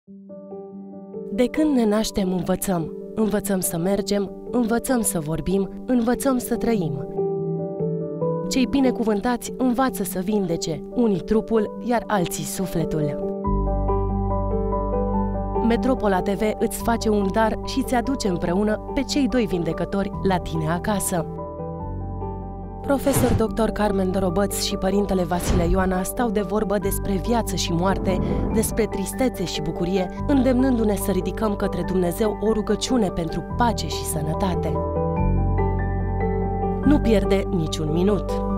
De când ne naștem, învățăm. Învățăm să mergem, învățăm să vorbim, învățăm să trăim. Cei binecuvântați învață să vindece, unii trupul, iar alții sufletul. Metropola TV îți face un dar și îți aduce împreună pe cei doi vindecători la tine acasă. Profesor dr. Carmen Dorobăț și părintele Vasile Ioana stau de vorbă despre viață și moarte, despre tristețe și bucurie, îndemnându-ne să ridicăm către Dumnezeu o rugăciune pentru pace și sănătate. Nu pierde niciun minut!